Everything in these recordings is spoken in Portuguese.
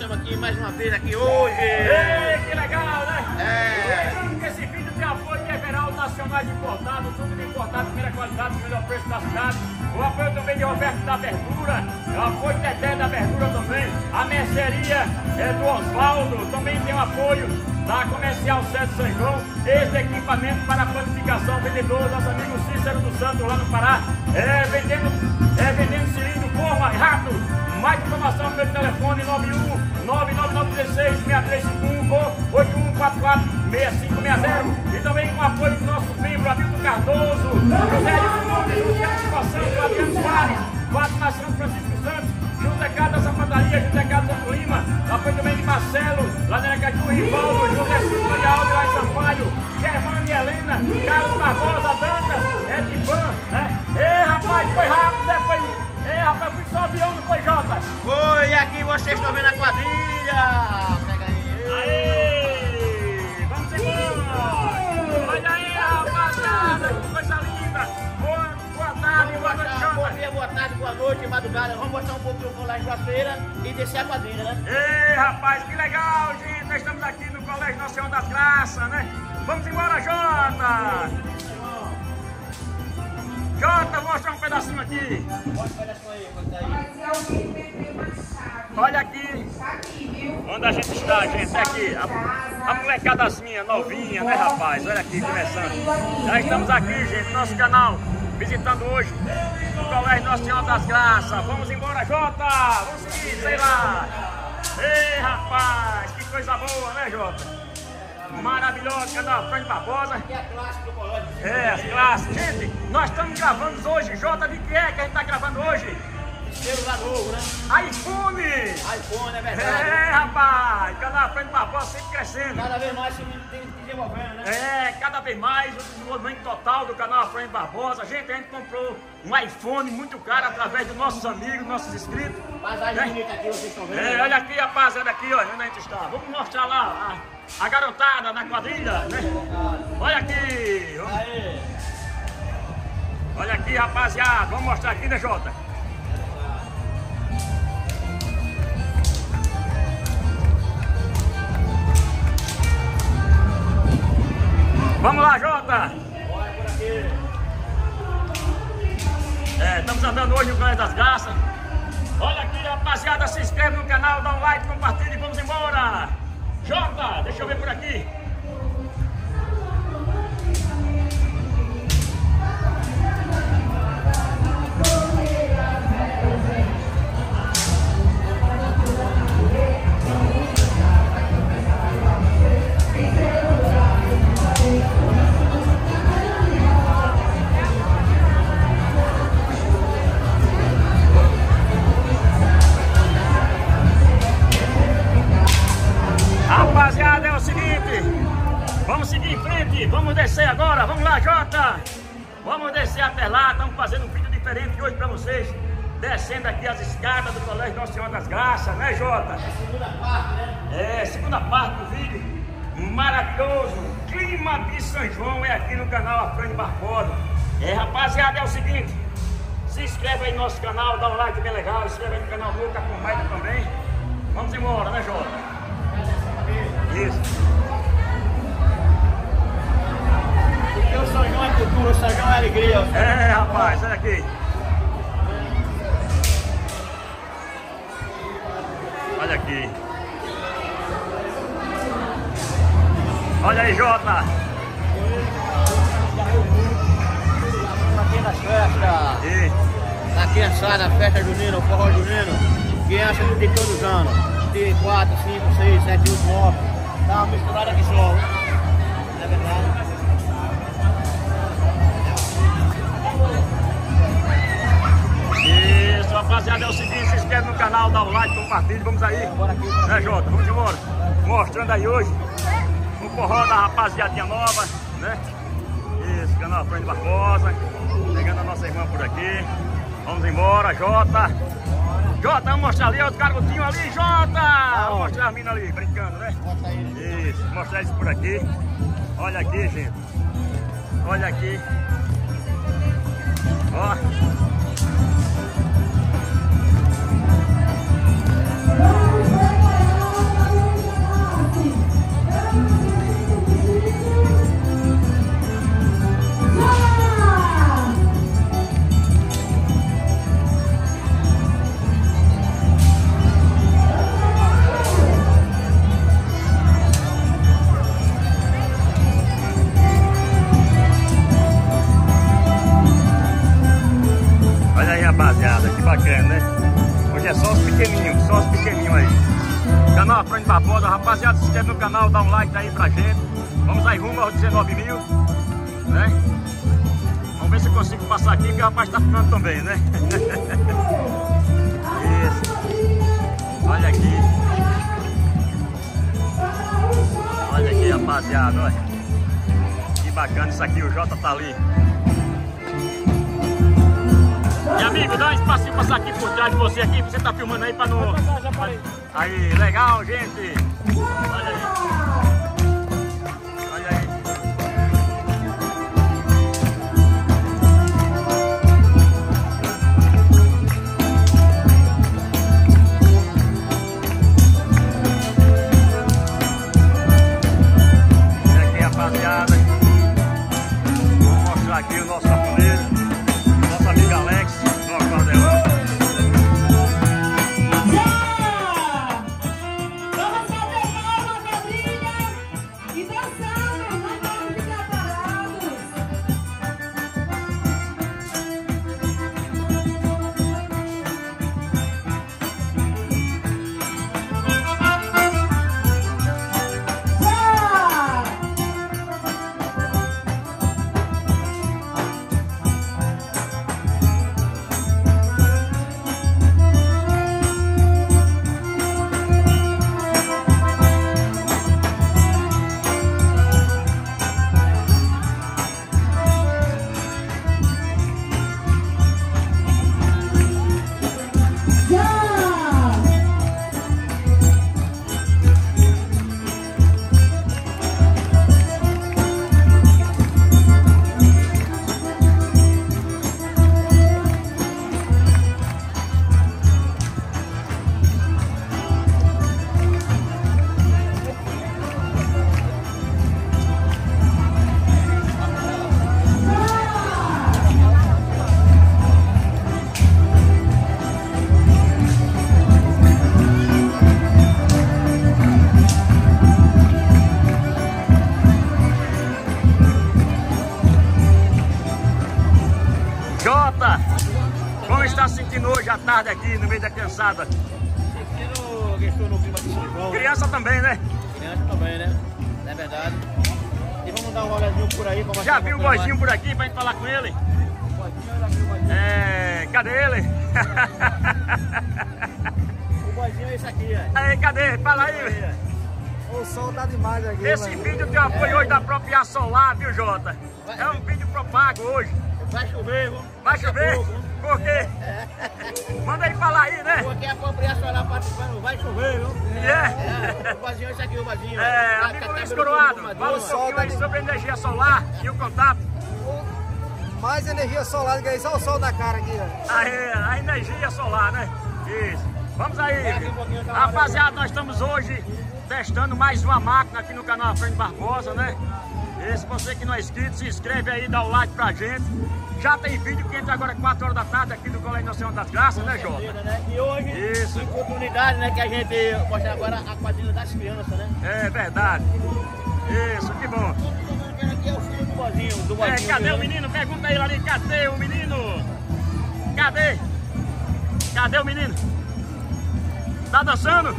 estamos aqui mais uma vez aqui hoje. Ei, que legal, né? É. Esse vídeo tem apoio de Everaldo Nacionais Importado, tudo de importado, primeira qualidade, melhor preço da cidade. O apoio também de Roberto da Verdura, o apoio de Dedé da Verdura também. A mercearia do Osvaldo, também tem o apoio da Comercial Sérgio São João. Este equipamento para panificação, vendedor, nosso amigo Cícero do Santo lá no Pará. Vendendo cilindro, corra, rato. Mais informação pelo telefone 91999166351 ou 81446560. E também com apoio do nosso membro Hamilton Cardoso, José Edson, Luciano Santos, Adriano Soares, Fátima Santos, Francisco Santos, José Carlos da Sapataria, José Carlos Santo Lima, apoio também de Marcelo, lá na Aracaju, Rivaldo, José Silva de Aldo, lá em Sampaio, Germano e Helena, Carlos Barbosa, Dantas, Edivan, né? Ei, rapaz, foi rápido, né? Rapaz, fui só avião, não foi, Jota? Foi, aqui vocês estão vendo a quadrilha. Pega aí. Aê! Vamos embora! Olha aí, rapaziada, que coisa linda! Boa tarde, boa noite, Jota! Bom dia, boa tarde, boa noite, madrugada. Vamos mostrar um pouquinho o colégio Juazeira e descer a quadrilha, né? Ei, rapaz, que legal, gente! Nós estamos aqui no Colégio Nossa Senhora das Graças, né? Vamos embora, Jota! Jota, mostra um pedacinho aqui. Olha aqui onde a gente está, gente. Aqui, a molecadazinha novinha, né, rapaz? Olha aqui, começando. Já estamos aqui, gente, nosso canal, visitando hoje o Colégio Nossa Senhora das Graças. Vamos embora, Jota! Vamos seguir, sei lá. Ei, rapaz, que coisa boa, né, Jota? Maravilhosa, canal Frank Barbosa. Aqui é a classe do colégio. É, as classes. Gente, nós estamos gravando hoje, Jota, de que a gente está gravando hoje? Celular novo, né? iPhone! iPhone, é verdade. É, rapaz, canal Frank Barbosa sempre crescendo. Cada vez mais se desenvolvendo, né? É, cada vez mais o desenvolvimento total do canal Frank Barbosa. Gente, a gente comprou um iPhone muito caro através dos nossos amigos, nossos inscritos. Paisagem bonita aqui, vocês estão vendo. É, olha aqui, rapaziada, aqui, olha onde a gente está. Vamos mostrar lá a garotada na quadrilha, né? Olha aqui. Aí. Olha aqui, rapaziada. Vamos mostrar aqui, né, Jota? Vamos lá, Jota! Olha por aqui. Estamos andando hoje no Colégio das Graças. Olha aqui, rapaziada, se inscreve no canal, dá um like, compartilha e vamos embora! Jota, deixa eu ver por aqui. Rapaziada, é o seguinte, vamos seguir em frente, vamos descer agora, vamos lá, Jota, vamos descer até lá, estamos fazendo um vídeo diferente hoje para vocês, descendo aqui as escadas do Colégio Nossa Senhora das Graças, né, Jota? É a segunda parte, né? É, segunda parte do vídeo, maravilhoso, clima de São João é aqui no canal Afrânio Barbosa. Rapaziada, é o seguinte, se inscreve aí no nosso canal, dá um like bem legal, se inscreve aí no canal do Lucas Comaida também, vamos embora, né, Jota? Isso. Porque o São João é cultura, o São João é alegria. É, rapaz, olha aqui. Olha aqui. Olha aí, Jota. Aqui nas festas, E... na criançada, festa junina, o forró junino, criança de todos os anos, de 4, 5, 6, 7, 8, 9, dá uma misturada aqui só, né? Não é verdade? Isso, rapaziada, é o seguinte, se inscreve no canal, dá um like, compartilha, vamos aí. Né, Jota? Vamos embora. Mostrando aí hoje o forró da rapaziadinha nova, né? Isso, canal Frank Barbosa. Pegando a nossa irmã por aqui. Vamos embora, Jota. Jota, vamos mostrar ali, outro garotinho ali, Jota! Vamos mostrar as minas ali, brincando, né? Isso, mostrar isso por aqui. Olha aqui, gente. Olha aqui. Ó. É só os pequenininhos aí. Canal Afrânio Barbosa, rapaziada, se inscreve no canal, dá um like aí pra gente. Vamos aí rumo aos 19 mil, né? Vamos ver se eu consigo passar aqui, que o rapaz tá filmando também, né? Isso. Olha aqui. Olha aqui, rapaziada, olha. Que bacana isso aqui, o Jota tá ali. E amigo, dá um espacinho passar aqui por trás de você aqui, você tá filmando aí pra não... Aí, legal, gente. Olha aí. Olha aí. Olha aqui, rapaziada. Vou mostrar aqui o nosso safoneiro, nosso amigo Alex, do acordeão. Jota, como está se sentindo hoje à tarde aqui no meio da criançada? Sentindo no clima de São João. Criança também, né? Criança também, né? É verdade. E vamos dar um rolezinho por aí. Já viu o Boizinho por aqui pra gente falar com ele? Cadê ele? O Boizinho é esse aqui, ó. Aí, cadê? Fala aí. O sol tá demais aqui. Esse vídeo tem o apoio hoje da própria Solar, viu, Jota? É um vídeo propago hoje. Vai chover, viu? Vai chover? Por quê? Manda aí falar aí, né? Porque a própria Solar participando, vai chover, viu? É. O Boizinho é esse aqui, o Boizinho. Amigo Luiz Coroado, fala um pouquinho aí sobre a energia solar e o contato. Mais energia solar do que isso, olha o sol da cara aqui, ó. A energia solar, né? Isso. Vamos aí. Rapaziada, nós estamos hoje testando mais uma máquina aqui no canal Afrânio Barbosa, né? E se você que não é inscrito, se inscreve aí, dá o like pra gente. Já tem vídeo que entra agora 4 horas da tarde aqui do Colégio Nacional das Graças, né, Jota? E hoje, isso. Oportunidade, né, que a gente mostra agora a quadrilha das crianças, né? É verdade. Isso, que bom. Aqui é o filho do Boizinho. Cadê o menino? Pergunta ele ali, cadê o menino? Cadê? Cadê o menino? Tá dançando?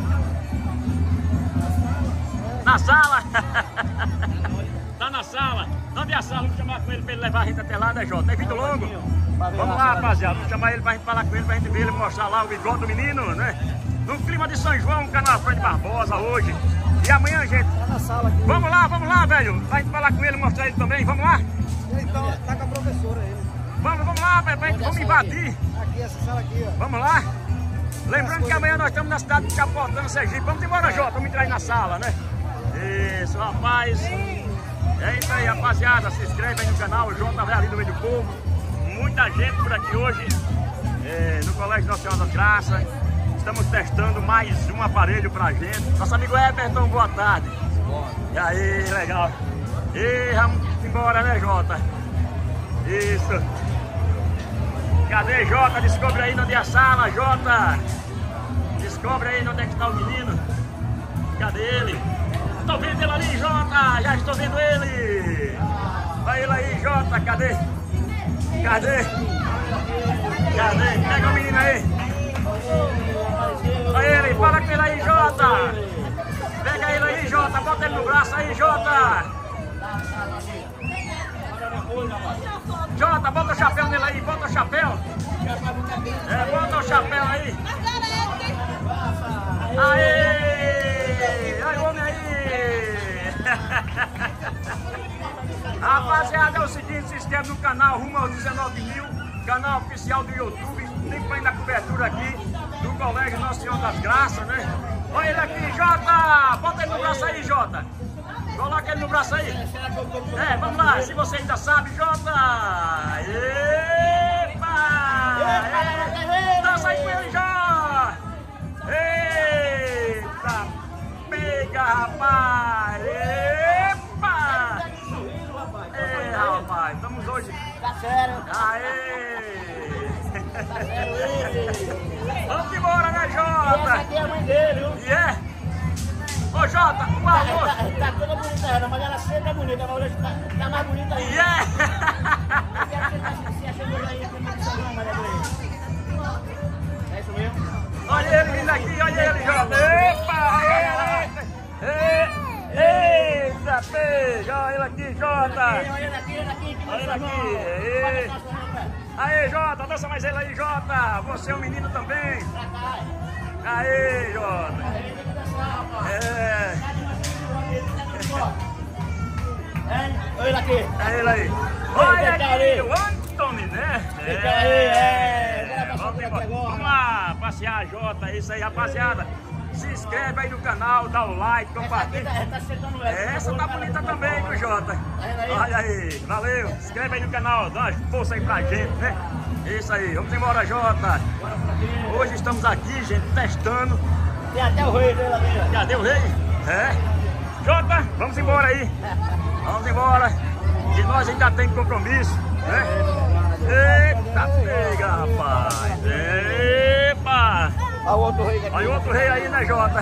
Na sala? Tá na sala. Onde é a sala? Vamos chamar com ele pra ele levar a gente até lá, né, Jota? Tem vídeo longo? Vamos lá, rapaziada. Vamos chamar ele pra gente falar com ele, pra gente ver ele mostrar lá o bigode do menino, né? No clima de São João, canal Afrânio Barbosa hoje. E amanhã, gente, tá na sala aqui. Vamos lá, velho. Pra gente falar com ele, mostrar ele também. Vamos lá? Então, tá com a professora ele. Vamos lá, velho. Vamos invadir. Aqui, essa sala aqui, ó. Vamos lá? Lembrando que amanhã nós estamos na cidade de Capotão, Sergipe. Vamos embora, Jota. Vamos entrar aí na sala, né? Isso, rapaz. É isso aí, rapaziada. Se inscreve aí no canal. O Jota vai ali no meio do povo. Muita gente por aqui hoje. No Colégio Nacional das Graças. Estamos testando mais um aparelho pra gente. Nosso amigo Everton, boa tarde. E aí, legal. E vamos embora, né, Jota? Isso. Cadê, Jota? Descobre aí onde é a sala, Jota. Descobre aí onde é que está o menino. Cadê ele? Estou vendo ele ali, Jota. Já estou vendo ele. Olha ele aí, Jota. Cadê? Cadê? Cadê? Pega o menino aí. Olha ele, fala com ele aí, Jota. Pega ele aí, Jota, bota ele no braço aí, Jota. Jota, bota o chapéu nele aí, bota o chapéu. Bota o chapéu aí. Aê! Olha o homem aí! Rapaziada, é o seguinte, se inscreve no canal rumo aos 19 mil, canal oficial do YouTube, tem põe na cobertura aqui do Colégio Nossa Senhora das Graças, né? Olha ele aqui, Jota! Bota ele no braço aí, Jota! Coloca ele no braço aí! Vamos lá, se você ainda sabe, Jota! Epa! Dança aí com ele, Jota! Eita! Pega, rapaz! Epa! Ei, rapaz, estamos hoje. Tá sério? Aê! Tá sério, vamos embora, né, essa Jota? aqui é a mãe dele, viu? E é? Ô, Jota, um alô! Tá toda bonita ela, mas ela sempre é bonita, mas hoje tá mais bonita ainda. E é? Eu quero que você se achando aí com o seu nome, Maria Luísa. É isso mesmo? Olha ele vindo aqui, olha ele, Jota! Epa! Eita, pega! Olha ele aqui, Jota! Olha ele aqui, que Olha ele mano. aqui! Aê, Jota, dança mais ele aí, Jota! Você é um menino também! Pra cá. Aê, Jota! Aí tem que dançar, rapaz. Olha ele aqui. É ele aí! Olha aqui, o Antônio, né? Vamos lá, passear, Jota, é isso aí, rapaziada! Se inscreve aí no canal, dá o like, compartilha. Tá sentando ela. Essa tá bonita também, viu, Jota? Olha aí, valeu. Se inscreve aí no canal, dá uma força aí pra gente, né? Isso aí, vamos embora, Jota. Hoje estamos aqui, gente, testando. Tem até o rei dele ali. Já deu rei? Jota, vamos embora aí. Vamos embora. E nós ainda tem compromisso, né? Eita, pega, rapaz. Epa! Olha o outro rei aqui. Olha o outro rei aí, né, Jota?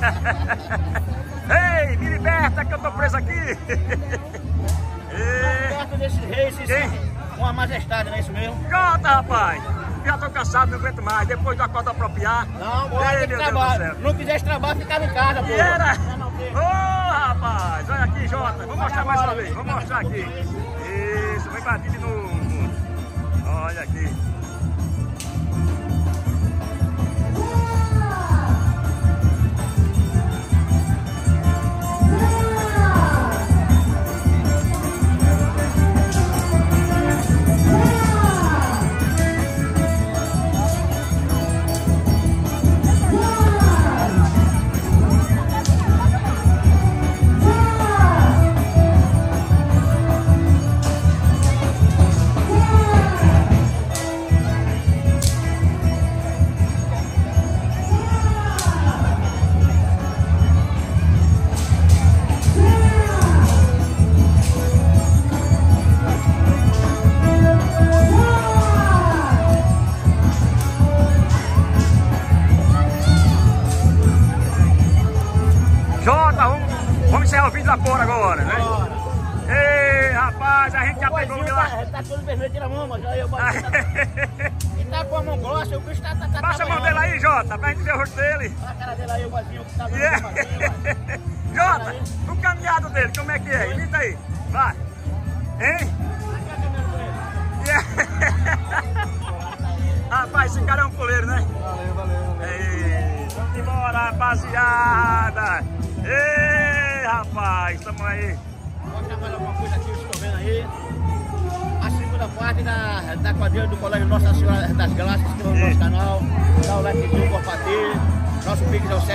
Ei, me liberta que eu tô preso aqui. Perto desse rei, se sente uma majestade, não é isso mesmo? Jota, rapaz, já tô cansado, não aguento mais. Depois do acordo apropriar. Não, bora ter trabalho. Não quisesse trabalho, ficava em casa, pô. E era? Ô, rapaz, olha aqui, Jota. Vou mostrar mais uma vez, vou mostrar aqui. Isso, vem bater de novo. Olha aqui. Vamos encerrar o vídeo da porra agora, né? Ei, rapaz, a gente já pegou o milagre. Tá todo vermelho, tira a mão, mas aí eu boto. E tá com a mão grossa, o bicho tá. Baixa a mão dele aí, Jota, pra gente ver o rosto dele. Olha a cara dele aí, o boizinho que tá vendo. Jota, o caminhado dele, como é que é? Imita aí, vai. Hein? Rapaz, esse cara é um coleiro, né? Valeu. Ei, vamos embora, rapaziada. Ei, rapaz, tamo aí. Vou mostrar mais alguma coisa aqui, vocês estão vendo aí. A segunda parte da quadrilha do Colégio Nossa Senhora das Graças, que é o nosso canal. Dá o likezinho, compartilha. Nosso Pix é o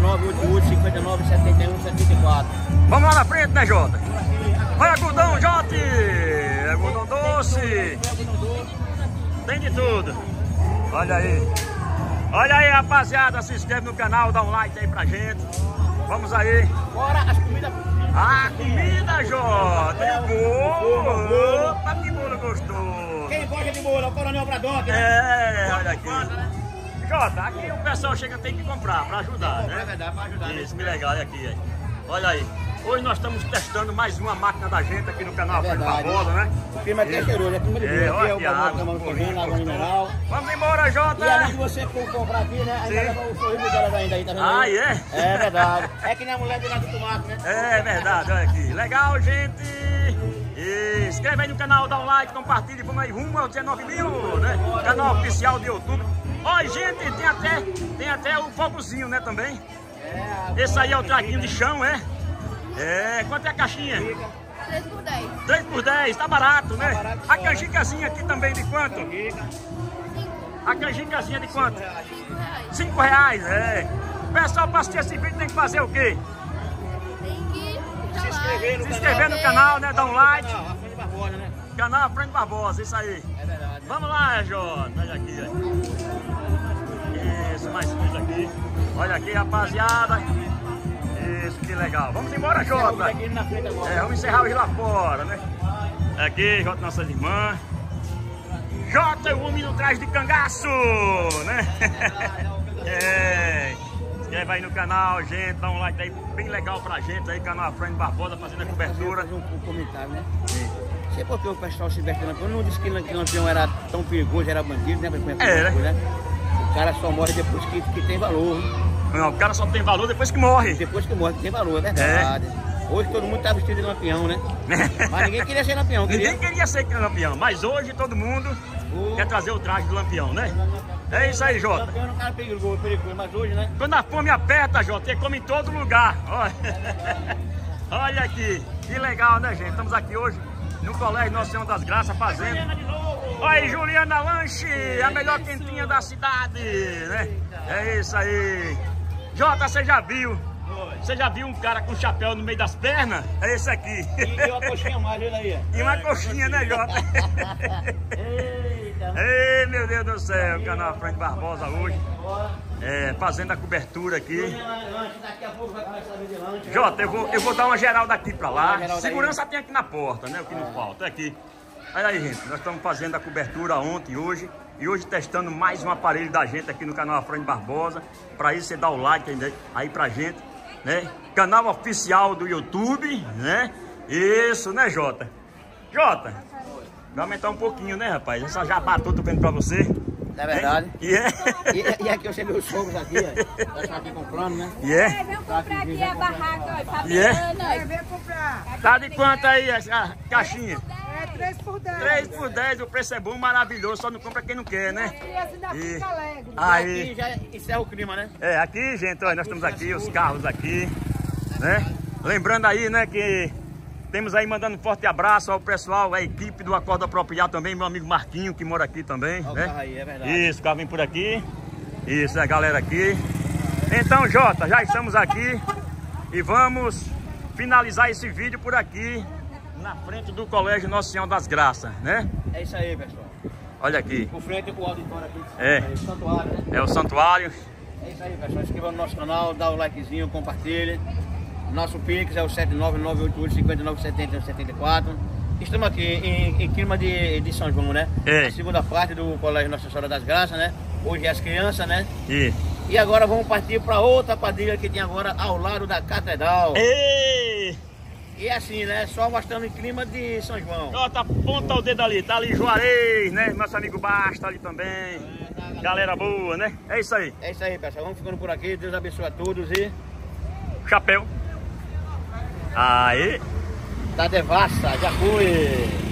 79988597174. Vamos lá na frente, né, Jota? Olha algodão, Jota! Algodão doce! Tem de tudo. Olha aí. Olha aí, rapaziada. Se inscreve no canal, dá um like aí pra gente. Vamos aí. Bora as comidas. A comida, Jota! Bolo! Opa, que bolo gostoso! Quem gosta de bolo? É o Coronel Bradock, né? Olha aqui. Jota, aqui o pessoal chega tem que comprar pra ajudar, né? É verdade, pra ajudar. Isso, que legal, olha aqui. Olha aí. Hoje nós estamos testando mais uma máquina da gente aqui no canal Freire Barbosa, né? O clima aqui é cheiroso, é clima de vinho. Olha Aqui aqui é a o água, água mineral. Vamos embora, Jota! E além de você comprar aqui, né? Ainda leva o sorriso dela ainda aí, tá vendo? Ah, aí? é? É verdade. É que nem a mulher de lá do tomate, né? É verdade, olha aqui. Legal, gente! E inscreve aí no canal, dá um like, compartilha, vamos aí rumo aos 19 mil, né? Canal oficial do YouTube. Olha, gente, tem até o fogozinho, né, também? Esse aí é o traquinho de chão, é? É, quanto é a caixinha? 3 por 10. 3 por 10, tá barato, né? A canjicazinha aqui também de quanto? 5. A canjicazinha de quanto? 5 reais. R$5, é. Pessoal, para assistir esse vídeo tem que fazer o quê? Tem que Se inscrever no Se inscrever no canal, né? Dar um like. Canal, Freire Barbosa, né? Canal Freire Barbosa, isso aí. É verdade. Vamos lá, Jota. Olha aqui, ó. Isso, mais coisa aqui. Olha aqui, rapaziada. Isso, que legal. Vamos embora, Jota. Aqui na frente agora. É, vamos encerrar hoje lá fora, né? Aqui, Jota, nossas irmãs. Jota, o homem no traje de cangaço, né? É. Se inscreve aí no canal, gente. Dá um like aí bem legal pra gente aí. Canal Freire Barbosa fazendo a cobertura. Fazer um comentário, né? Sei por que o pessoal se veste de Lampião. Não disse que Lampião era tão perigoso, era bandido, né? Né? O cara só morre depois que tem valor. Não, o cara só tem valor depois que morre. Depois que morre, que tem valor, é verdade. Hoje todo mundo tá vestido de Lampião, né? Mas ninguém queria ser Lampião, Ninguém queria ser Lampião, mas hoje todo mundo quer trazer o traje do Lampião, né? É isso aí, Jota. Lampião não é um cara perigoso, mas hoje, né? Quando a fome aperta, Jota, ele come em todo lugar. Olha. Olha aqui, que legal, né, gente? Estamos aqui hoje no Colégio Nossa Senhora das Graças fazendo. Olha aí, Juliana Lanche, a melhor quentinha da cidade, né? É isso aí. Jota, você já viu? Você já viu um cara com chapéu no meio das pernas? É esse aqui. E uma coxinha mais, olha aí. E uma coxinha, né, Jota? Eita. Ei, meu Deus do céu, o canal Freire Barbosa hoje. É, fazendo a cobertura aqui. Daqui a pouco vai começar a vender lanche. Jota, eu vou dar uma geral daqui pra lá. Geral daí. Segurança tem aqui na porta, né? O que não falta é aqui. Olha aí, gente, nós estamos fazendo a cobertura ontem e hoje. E hoje testando mais um aparelho da gente aqui no canal Freire Barbosa. Pra isso você dá o like aí pra gente, né? Canal oficial do YouTube, né? Isso, né, Jota? Jota, vai aumentar um pouquinho, né, rapaz? Essa jabá toda vendo pra você. É verdade. E aqui eu cheguei os fogos aqui, ó. Nós estamos aqui comprando, né? Vem comprar aqui a barraca, ó. Fabiana. Vem comprar. Tá de quanto aí a caixinha? É 3 por 10. 3 por 10, o preço é bom, maravilhoso, só não compra quem não quer, né? Criança ainda fica alegre. Aí, Aqui já encerra o clima, né? é, aqui, gente, olha, nós estamos aqui, os carros aqui, né? Lembrando aí, né, que temos aí mandando um forte abraço ao pessoal, a equipe do Acordo Apropriado também, meu amigo Marquinho, que mora aqui também, Olha o né? carro aí, é verdade. Isso, o carro vem por aqui. Isso, a galera aqui. Então, Jota, já estamos aqui e vamos finalizar esse vídeo por aqui, na frente do Colégio Nossa Senhora das Graças, né? É isso aí, pessoal. Olha aqui. Por frente com o auditório aqui. É. O santuário, né? É o santuário. É isso aí, pessoal. Inscreva no nosso canal, dá o likezinho, compartilhe. Nosso Pix é o 79988597074. Estamos aqui em clima de São João, né? É. A segunda parte do Colégio Nossa Senhora das Graças, né? Hoje é as crianças, né? E E agora vamos partir para outra quadrilha que tem agora ao lado da Catedral. Ei! E assim, né? Só mostrando em clima de São João. Jota, aponta o dedo ali, tá ali Juarez, né? Nosso amigo Basta ali também. Galera boa, né? É isso aí. É isso aí, pessoal. Vamos ficando por aqui. Deus abençoe a todos e... Chapéu. Aí. Da Devassa, já fui.